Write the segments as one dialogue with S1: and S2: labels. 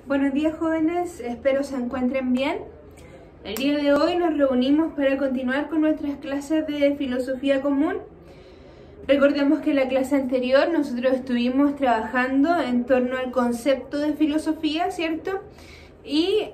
S1: Buenos días, jóvenes, espero se encuentren bien. El día de hoy nos reunimos para continuar con nuestras clases de filosofía común. Recordemos que en la clase anterior nosotros estuvimos trabajando en torno al concepto de filosofía, ¿cierto? Y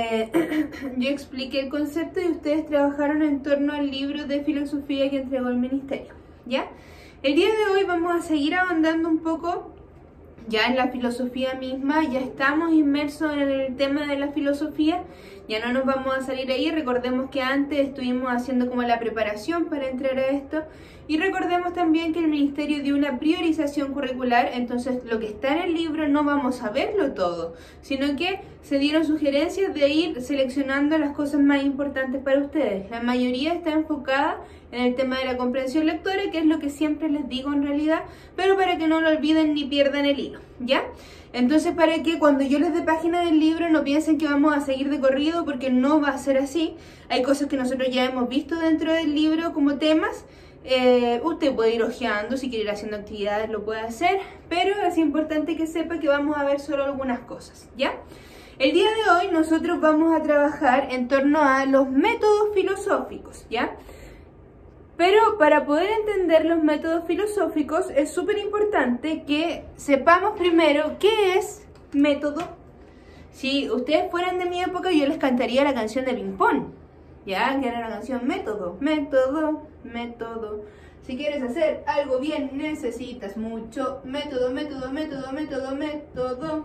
S1: yo expliqué el concepto y ustedes trabajaron en torno al libro de filosofía que entregó el ministerio, ¿ya? El día de hoy vamos a seguir ahondando un poco ya en la filosofía misma. Ya estamos inmersos en el tema de la filosofía, ya no nos vamos a salir ahí. Recordemos que antes estuvimos haciendo como la preparación para entrar a esto, y recordemos también que el ministerio dio una priorización curricular, entonces lo que está en el libro no vamos a verlo todo, sino que se dieron sugerencias de ir seleccionando las cosas más importantes para ustedes. La mayoría está enfocada en el tema de la comprensión lectora, que es lo que siempre les digo en realidad, pero para que no lo olviden ni pierdan el hilo, ¿ya? Entonces, para que cuando yo les dé página del libro no piensen que vamos a seguir de corrido, porque no va a ser así. Hay cosas que nosotros ya hemos visto dentro del libro como temas. Usted puede ir hojeando, si quiere ir haciendo actividades lo puede hacer, pero es importante que sepa que vamos a ver solo algunas cosas, ¿ya? El día de hoy nosotros vamos a trabajar en torno a los métodos filosóficos, ¿ya? Pero para poder entender los métodos filosóficos es súper importante que sepamos primero qué es método. Si ustedes fueran de mi época, yo les cantaría la canción de Ping Pong, ¿ya? Que era la canción método, método, método. Si quieres hacer algo bien, necesitas mucho método, método, método, método, método.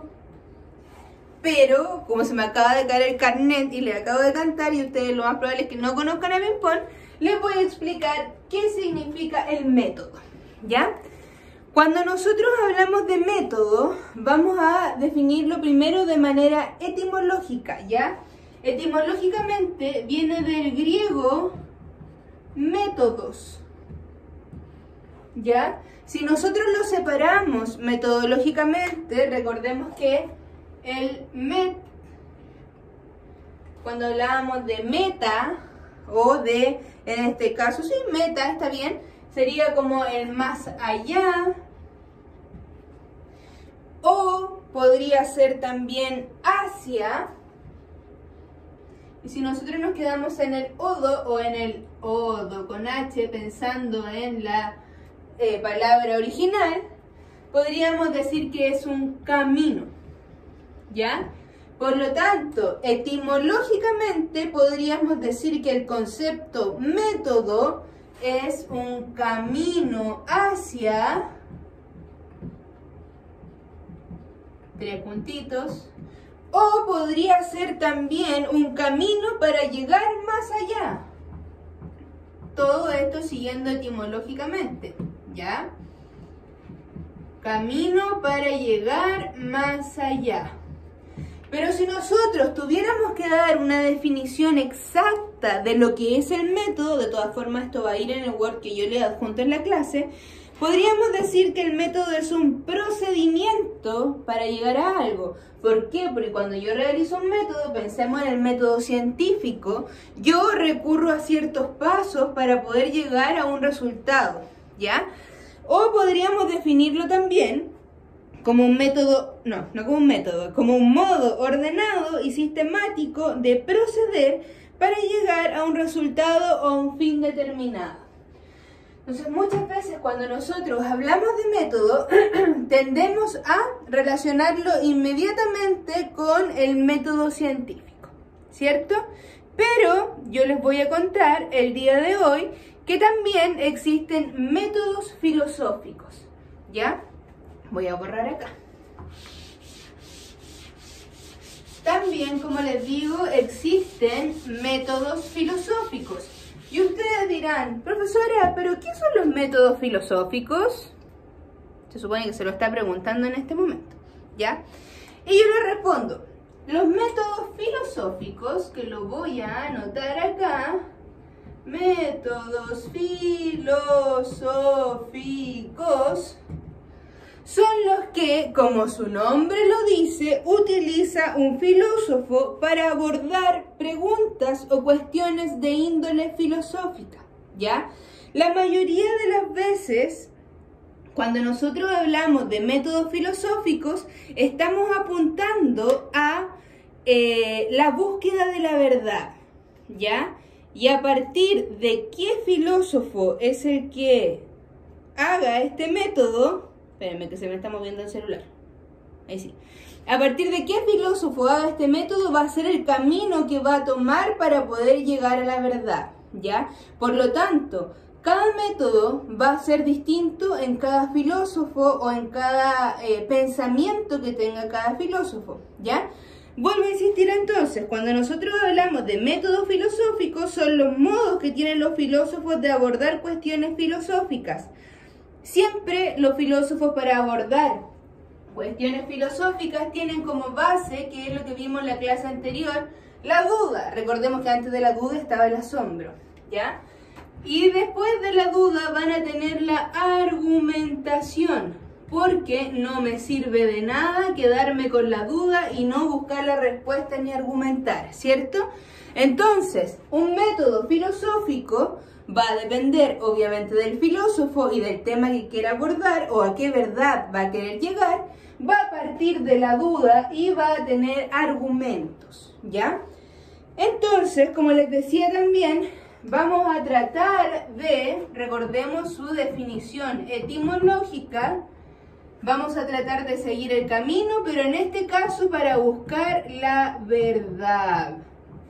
S1: Pero, como se me acaba de caer el carnet y le acabo de cantar, y ustedes lo más probable es que no conozcan a Ping Pong, les voy a explicar qué significa el método, ¿ya? Cuando nosotros hablamos de método, vamos a definirlo primero de manera etimológica, ¿ya? Etimológicamente viene del griego métodos, ¿ya? Si nosotros lo separamos metodológicamente, recordemos que el cuando hablábamos de meta, o de, en este caso, sí, meta, está bien, sería como el más allá, o podría ser también hacia. Y si nosotros nos quedamos en el odo, o en el odo con H, pensando en la palabra original, podríamos decir que es un camino, ¿ya? Por lo tanto, etimológicamente podríamos decir que el concepto método es un camino hacia, tres puntitos, o podría ser también un camino para llegar más allá. Todo esto siguiendo etimológicamente, ¿ya? Camino para llegar más allá. Pero si nosotros tuviéramos que dar una definición exacta de lo que es el método, de todas formas esto va a ir en el Word que yo le adjunto en la clase, podríamos decir que el método es un procedimiento para llegar a algo. ¿Por qué? Porque cuando yo realizo un método, pensemos en el método científico, yo recurro a ciertos pasos para poder llegar a un resultado, ¿ya? O podríamos definirlo también como un método, no como un método, como un modo ordenado y sistemático de proceder para llegar a un resultado o a un fin determinado. Entonces, muchas veces cuando nosotros hablamos de método, tendemos a relacionarlo inmediatamente con el método científico, ¿cierto? Pero yo les voy a contar el día de hoy que también existen métodos filosóficos, ¿ya? Voy a borrar acá. También, como les digo, existen métodos filosóficos. Y ustedes dirán, profesora, ¿pero qué son los métodos filosóficos? Se supone que se lo está preguntando en este momento, ¿ya? Y yo le respondo, los métodos filosóficos, que lo voy a anotar acá, métodos filosóficos, son los que, como su nombre lo dice, utiliza un filósofo para abordar preguntas o cuestiones de índole filosófica, ¿ya? La mayoría de las veces, Cuando nosotros hablamos de métodos filosóficos, estamos apuntando a la búsqueda de la verdad, ¿ya? Y a partir de qué filósofo es el que haga este método, espérenme que se me está moviendo el celular, ahí sí. A partir de qué filósofo haga este método va a ser el camino que va a tomar para poder llegar a la verdad, ¿ya? Por lo tanto, cada método va a ser distinto en cada filósofo o en cada pensamiento que tenga cada filósofo, ¿ya? Vuelvo a insistir entonces, cuando nosotros hablamos de métodos filosóficos, son los modos que tienen los filósofos de abordar cuestiones filosóficas. Siempre los filósofos para abordar cuestiones filosóficas tienen como base, que es lo que vimos en la clase anterior, la duda. Recordemos que antes de la duda estaba el asombro, ¿ya? Y después de la duda van a tener la argumentación, porque no me sirve de nada quedarme con la duda y no buscar la respuesta ni argumentar, ¿cierto? Entonces, un método filosófico va a depender obviamente del filósofo y del tema que quiera abordar o a qué verdad va a querer llegar, va a partir de la duda y va a tener argumentos, ¿ya? Entonces, como les decía también, vamos a tratar de, recordemos su definición etimológica, vamos a tratar de seguir el camino, pero en este caso para buscar la verdad.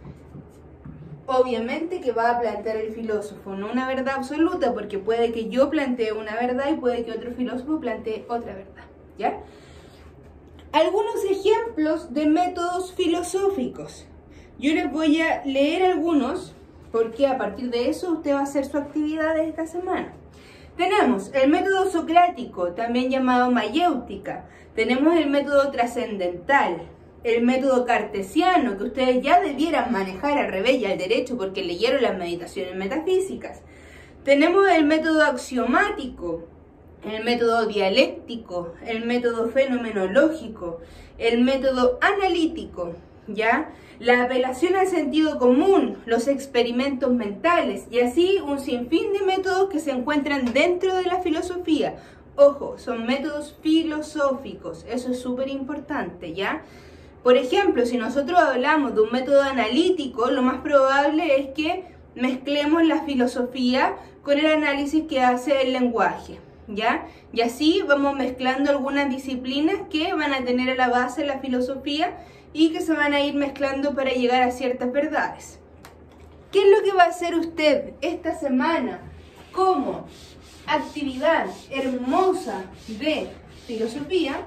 S1: Obviamente que va a plantear el filósofo, no una verdad absoluta, porque puede que yo plantee una verdad y puede que otro filósofo plantee otra verdad, ¿ya? Algunos ejemplos de métodos filosóficos. Yo les voy a leer algunos, porque a partir de eso usted va a hacer su actividad de esta semana. Tenemos el método socrático, también llamado mayéutica. Tenemos el método trascendental, el método cartesiano, que ustedes ya debieran manejar al revés y al derecho porque leyeron las meditaciones metafísicas. Tenemos el método axiomático, el método dialéctico, el método fenomenológico, el método analítico, ¿ya? La apelación al sentido común, los experimentos mentales y así un sinfín de métodos que se encuentran dentro de la filosofía. Ojo, son métodos filosóficos, eso es súper importante, ¿ya? Por ejemplo, si nosotros hablamos de un método analítico, lo más probable es que mezclemos la filosofía con el análisis que hace el lenguaje, ¿ya? Y así vamos mezclando algunas disciplinas que van a tener a la base la filosofía y que se van a ir mezclando para llegar a ciertas verdades. ¿Qué es lo que va a hacer usted esta semana como actividad hermosa de filosofía?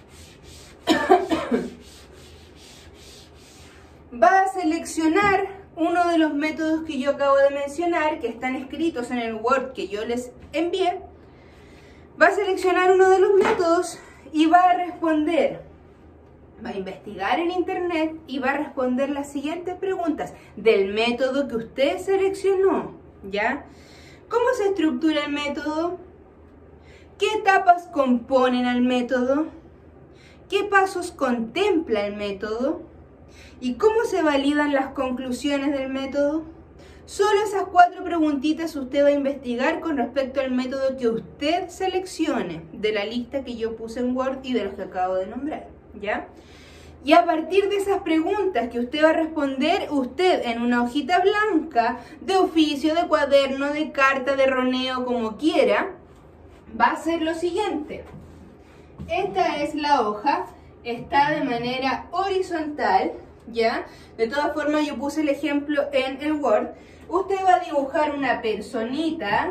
S1: Va a seleccionar uno de los métodos que yo acabo de mencionar, que están escritos en el Word que yo les envié. Va a seleccionar uno de los métodos y va a responder. Va a investigar en internet y va a responder las siguientes preguntas del método que usted seleccionó, ¿ya? ¿Cómo se estructura el método? ¿Qué etapas componen al método? ¿Qué pasos contempla el método? ¿Y cómo se validan las conclusiones del método? Solo esas 4 preguntitas usted va a investigar con respecto al método que usted seleccione de la lista que yo puse en Word y de los que acabo de nombrar, ¿ya? Y a partir de esas preguntas que usted va a responder, usted en una hojita blanca, de oficio, de cuaderno, de carta, de roneo, como quiera, va a hacer lo siguiente. Esta es la hoja, está de manera horizontal, ¿ya? De todas formas yo puse el ejemplo en el Word. Usted va a dibujar una personita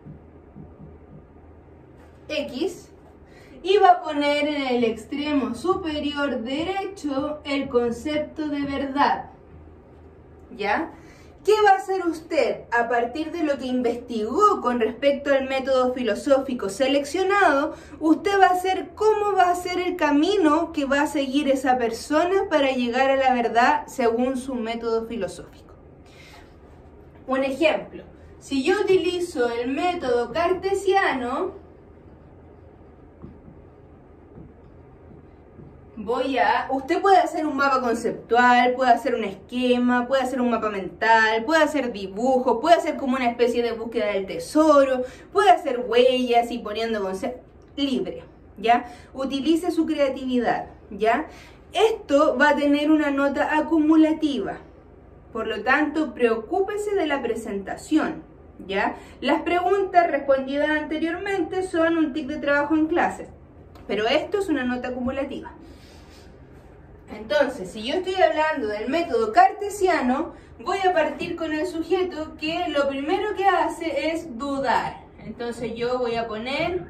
S1: X y va a poner en el extremo superior derecho el concepto de verdad, ¿ya? ¿Qué va a hacer usted a partir de lo que investigó con respecto al método filosófico seleccionado? Usted va a hacer cómo va a ser el camino que va a seguir esa persona para llegar a la verdad según su método filosófico. Un ejemplo, si yo utilizo el método cartesiano, usted puede hacer un mapa conceptual, puede hacer un esquema, puede hacer un mapa mental, puede hacer dibujos, puede hacer como una especie de búsqueda del tesoro, puede hacer huellas y poniendo conceptos, libre, ¿ya? Utilice su creatividad, ¿ya? Esto va a tener una nota acumulativa, por lo tanto, preocúpese de la presentación, ¿ya? Las preguntas respondidas anteriormente son un tic de trabajo en clases, pero esto es una nota acumulativa. Entonces, si yo estoy hablando del método cartesiano, voy a partir con el sujeto que lo primero que hace es dudar. Entonces yo voy a poner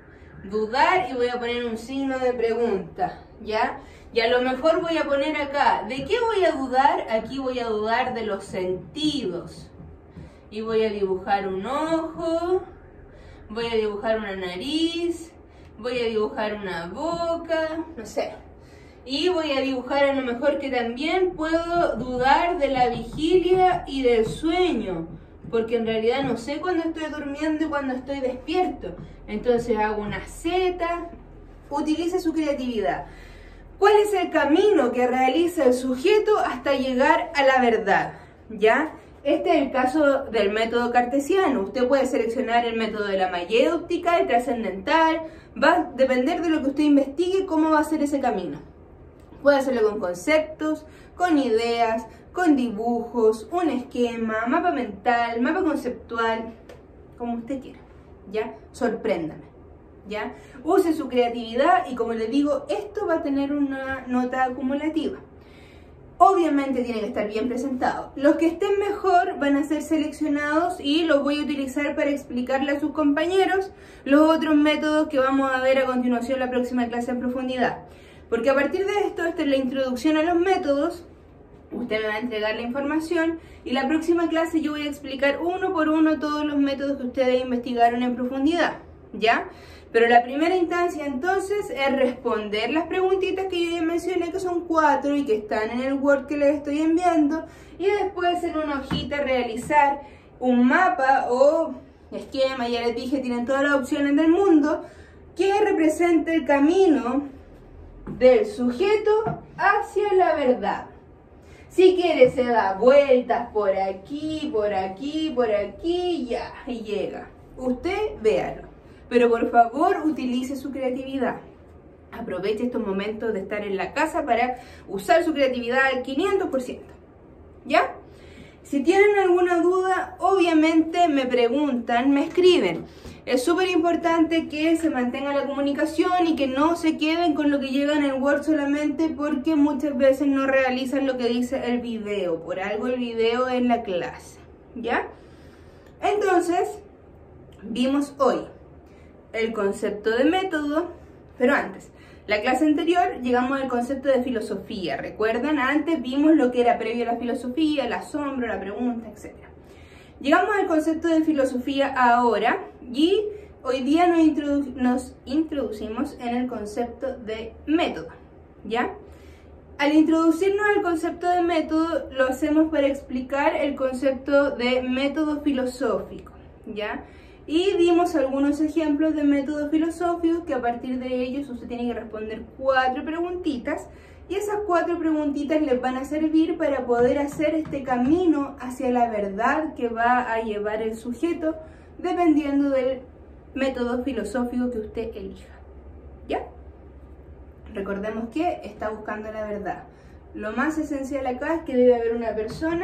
S1: dudar y voy a poner un signo de pregunta, ¿ya? Y a lo mejor voy a poner acá, ¿de qué voy a dudar? Aquí voy a dudar de los sentidos. Y voy a dibujar un ojo, voy a dibujar una nariz, voy a dibujar una boca, no sé. Y voy a dibujar a lo mejor que también puedo dudar de la vigilia y del sueño, porque en realidad no sé cuándo estoy durmiendo y cuándo estoy despierto. Entonces hago una Z, utilice su creatividad. ¿Cuál es el camino que realiza el sujeto hasta llegar a la verdad? ¿Ya? Este es el caso del método cartesiano. Usted puede seleccionar el método de la mayéutica, el trascendental. Va a depender de lo que usted investigue cómo va a ser ese camino. Puede hacerlo con conceptos, con ideas, con dibujos, un esquema, mapa mental, mapa conceptual, como usted quiera, ¿ya? Sorpréndame, ¿ya? Use su creatividad y, como le digo, esto va a tener una nota acumulativa. Obviamente tiene que estar bien presentado. Los que estén mejor van a ser seleccionados y los voy a utilizar para explicarle a sus compañeros los otros métodos que vamos a ver a continuación en la próxima clase en profundidad. Porque a partir de esto, esta es la introducción a los métodos, usted me va a entregar la información y la próxima clase yo voy a explicar uno por uno todos los métodos que ustedes investigaron en profundidad, ¿ya? Pero la primera instancia entonces es responder las preguntitas que yo ya mencioné, que son 4 y que están en el Word que les estoy enviando, y después en una hojita realizar un mapa o esquema, ya les dije, tienen todas las opciones del mundo, que represente el camino del sujeto hacia la verdad. Si quiere se da vueltas por aquí, por aquí, por aquí, ya, y llega. Usted véalo, pero por favor utilice su creatividad. Aproveche estos momentos de estar en la casa para usar su creatividad al 500%, ¿ya? Si tienen alguna duda, obviamente me preguntan, me escriben. Es súper importante que se mantenga la comunicación y que no se queden con lo que llega en el Word solamente, porque muchas veces no realizan lo que dice el video. Por algo el video es la clase, ¿ya? Entonces, vimos hoy el concepto de método, pero antes, la clase anterior llegamos al concepto de filosofía. ¿Recuerdan? Antes vimos lo que era previo a la filosofía, el asombro, la pregunta, etc. Llegamos al concepto de filosofía ahora y hoy día nos introducimos en el concepto de método, ¿ya? Al introducirnos al concepto de método lo hacemos para explicar el concepto de método filosófico, ¿ya? Y dimos algunos ejemplos de método filosófico que a partir de ellos usted tiene que responder 4 preguntitas. Y esas 4 preguntitas les van a servir para poder hacer este camino hacia la verdad que va a llevar el sujeto dependiendo del método filosófico que usted elija, ¿ya? Recordemos que está buscando la verdad. Lo más esencial acá es que debe haber una persona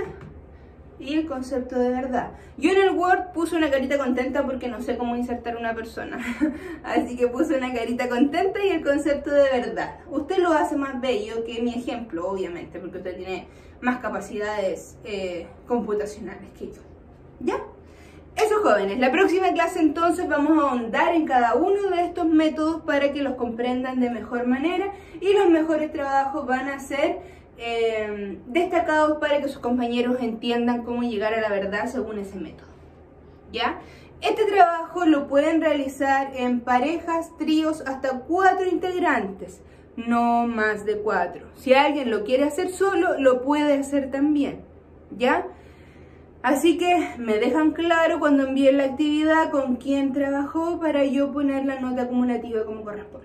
S1: y el concepto de verdad. Yo en el Word puse una carita contenta porque no sé cómo insertar una persona. Así que puse una carita contenta y el concepto de verdad. Usted lo hace más bello que mi ejemplo, obviamente, porque usted tiene más capacidades computacionales que yo, ¿ya? Eso, jóvenes. La próxima clase entonces vamos a ahondar en cada uno de estos métodos para que los comprendan de mejor manera y los mejores trabajos van a ser destacados para que sus compañeros entiendan cómo llegar a la verdad según ese método, ¿ya? Este trabajo lo pueden realizar en parejas, tríos, hasta 4 integrantes, no más de 4. Si alguien lo quiere hacer solo, lo puede hacer también, ¿ya? Así que me dejan claro cuando envíen la actividad con quién trabajó para yo poner la nota acumulativa como corresponde,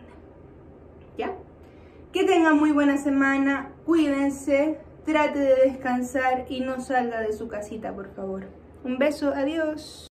S1: ¿ya? Que tengan muy buena semana, cuídense, trate de descansar y no salga de su casita, por favor. Un beso, adiós.